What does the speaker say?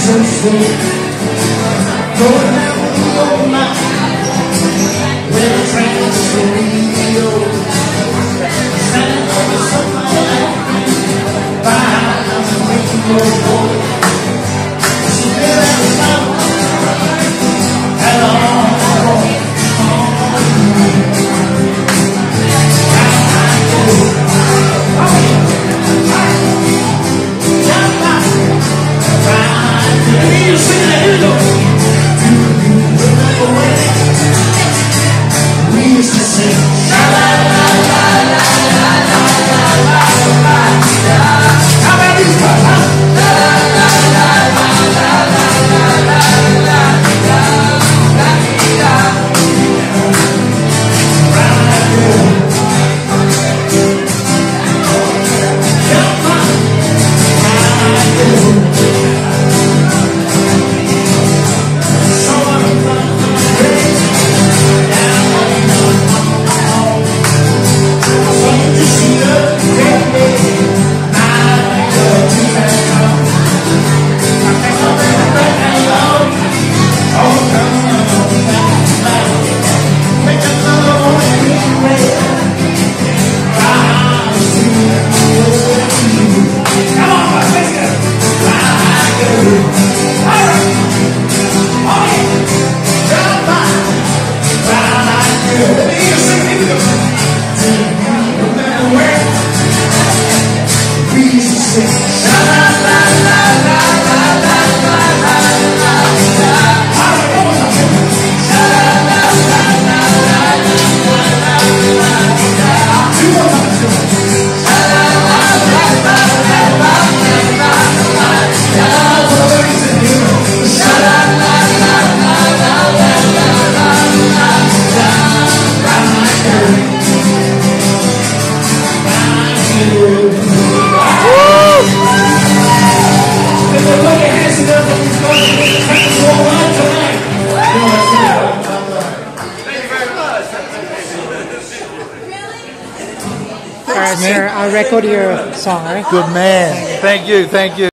so sweet. Going down the old line, where the trains so radio. Standing on the sunlight, by the radio board. She did have a smile, and all. All right, sir. I'll record your song, all right? Good man. Thank you. Thank you.